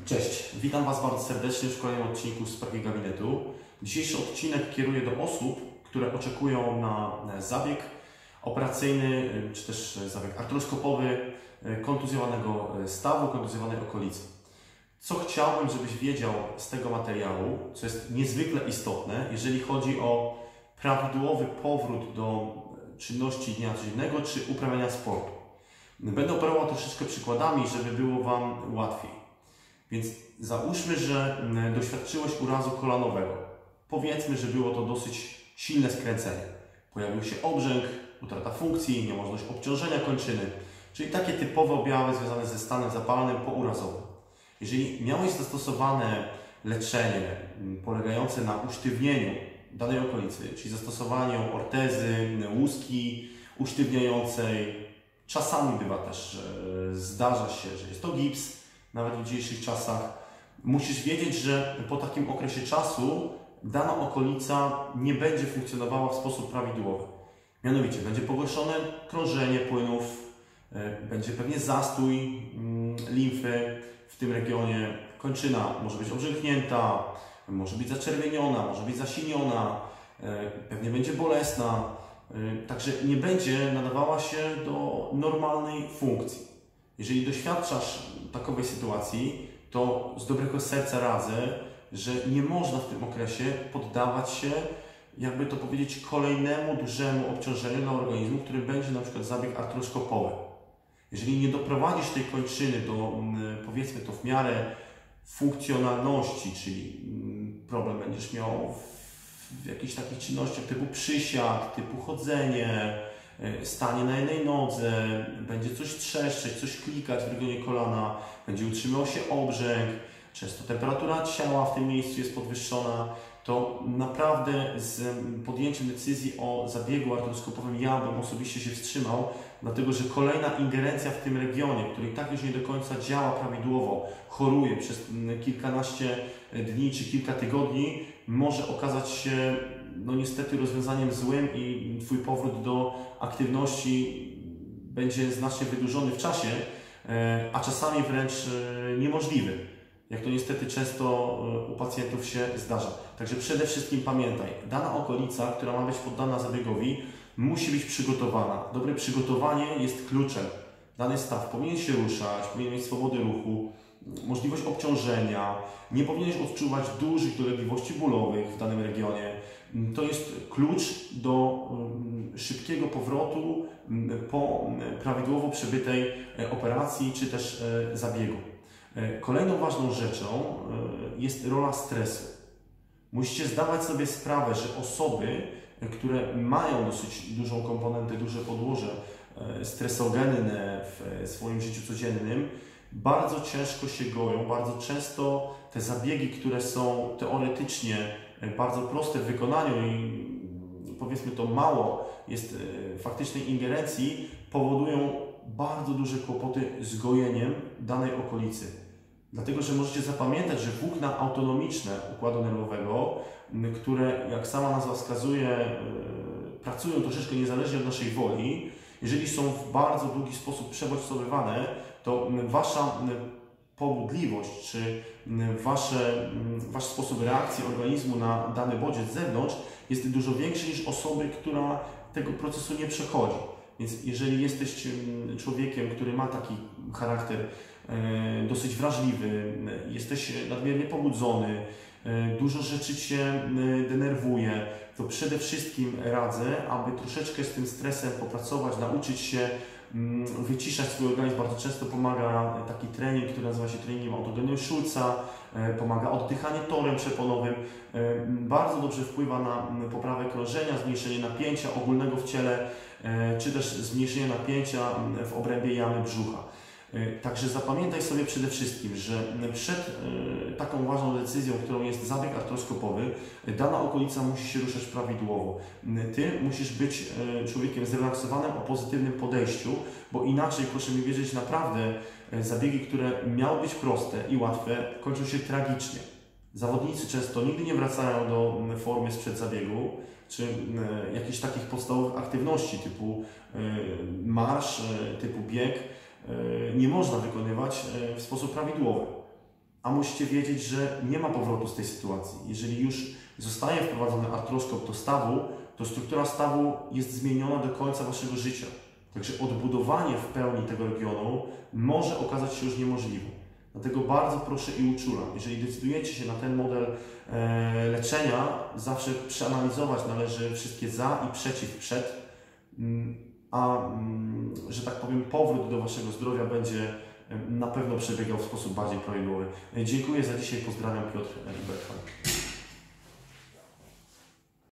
Cześć, witam Was bardzo serdecznie w kolejnym odcinku z Sprawie Gabinetu. Dzisiejszy odcinek kieruję do osób, które oczekują na zabieg operacyjny, czy też zabieg artroskopowy kontuzjowanego stawu, kontuzjowanej okolicy. Co chciałbym, żebyś wiedział z tego materiału, co jest niezwykle istotne, jeżeli chodzi o prawidłowy powrót do czynności dnia codziennego, czy uprawiania sportu. Będę operował troszeczkę przykładami, żeby było Wam łatwiej. Więc załóżmy, że doświadczyłeś urazu kolanowego. Powiedzmy, że było to dosyć silne skręcenie. Pojawił się obrzęk, utrata funkcji, niemożność obciążenia kończyny, czyli takie typowe objawy związane ze stanem zapalnym pourazowym. Jeżeli miałeś zastosowane leczenie polegające na usztywnieniu danej okolicy, czyli zastosowaniu ortezy, łuski usztywniającej, czasami bywa też, że zdarza się, że jest to gips, nawet w dzisiejszych czasach, musisz wiedzieć, że po takim okresie czasu dana okolica nie będzie funkcjonowała w sposób prawidłowy. Mianowicie będzie pogorszone krążenie płynów, będzie pewnie zastój limfy w tym regionie, kończyna może być obrzęknięta, może być zaczerwieniona, może być zasiniona, pewnie będzie bolesna, także nie będzie nadawała się do normalnej funkcji. Jeżeli doświadczasz takowej sytuacji, to z dobrego serca radzę, że nie można w tym okresie poddawać się, jakby to powiedzieć, kolejnemu dużemu obciążeniu dla organizmu, którym będzie na przykład zabieg artroskopowy. Jeżeli nie doprowadzisz tej kończyny do, powiedzmy to w miarę funkcjonalności, czyli problem będziesz miał w jakichś takich czynnościach typu przysiad, typu chodzenie, stanie na jednej nodze, będzie coś trzeszczeć, coś klikać w regionie kolana, będzie utrzymywał się obrzęk, często temperatura ciała w tym miejscu jest podwyższona, to naprawdę z podjęciem decyzji o zabiegu artroskopowym ja bym osobiście się wstrzymał, dlatego że kolejna ingerencja w tym regionie, który i tak już nie do końca działa prawidłowo, choruje przez kilkanaście dni czy kilka tygodni, może okazać się no niestety rozwiązaniem złym i Twój powrót do aktywności będzie znacznie wydłużony w czasie, a czasami wręcz niemożliwy, jak to niestety często u pacjentów się zdarza. Także przede wszystkim pamiętaj, dana okolica, która ma być poddana zabiegowi, musi być przygotowana. Dobre przygotowanie jest kluczem. Dany staw powinien się ruszać, powinien mieć swobodę ruchu, możliwość obciążenia, nie powinieneś odczuwać dużych dolegliwości bólowych w danym regionie. To jest klucz do szybkiego powrotu po prawidłowo przebytej operacji czy też zabiegu. Kolejną ważną rzeczą jest rola stresu. Musicie zdawać sobie sprawę, że osoby, które mają dosyć dużą komponentę, duże podłoże stresogenne w swoim życiu codziennym, bardzo ciężko się goją, bardzo często te zabiegi, które są teoretycznie bardzo proste w wykonaniu i powiedzmy to mało jest faktycznej ingerencji, powodują bardzo duże kłopoty z gojeniem danej okolicy. Dlatego, że możecie zapamiętać, że włókna autonomiczne układu nerwowego, które jak sama nazwa wskazuje, pracują troszeczkę niezależnie od naszej woli, jeżeli są w bardzo długi sposób przebodźcowywane, to Wasza pobudliwość czy Wasz sposób reakcji organizmu na dany bodziec z zewnątrz jest dużo większy niż osoby, która tego procesu nie przechodzi. Więc jeżeli jesteś człowiekiem, który ma taki charakter dosyć wrażliwy, jesteś nadmiernie pobudzony, dużo rzeczy Cię denerwuje, to przede wszystkim radzę, aby troszeczkę z tym stresem popracować, nauczyć się wyciszać swój organizm. Bardzo często pomaga taki trening, który nazywa się treningiem autogenem Schulza, pomaga oddychanie torem przeponowym, bardzo dobrze wpływa na poprawę krążenia, zmniejszenie napięcia ogólnego w ciele, czy też zmniejszenie napięcia w obrębie jamy brzucha. Także zapamiętaj sobie przede wszystkim, że przed taką ważną decyzją, którą jest zabieg artroskopowy, dana okolica musi się ruszać prawidłowo. Ty musisz być człowiekiem zrelaksowanym, o pozytywnym podejściu, bo inaczej, proszę mi wierzyć, naprawdę zabiegi, które miały być proste i łatwe, kończą się tragicznie. Zawodnicy często nigdy nie wracają do formy sprzed zabiegu, czy jakichś takich podstawowych aktywności typu marsz, typu bieg, nie można wykonywać w sposób prawidłowy. a musicie wiedzieć, że nie ma powrotu z tej sytuacji. Jeżeli już zostaje wprowadzony artroskop do stawu, to struktura stawu jest zmieniona do końca Waszego życia. Także odbudowanie w pełni tego regionu może okazać się już niemożliwe. Dlatego bardzo proszę i uczulam, jeżeli decydujecie się na ten model leczenia, zawsze przeanalizować należy wszystkie za i przed, że tak powiem, powrót do Waszego zdrowia będzie na pewno przebiegał w sposób bardziej prawidłowy. Dziękuję za dzisiaj, pozdrawiam, Piotr Bergman.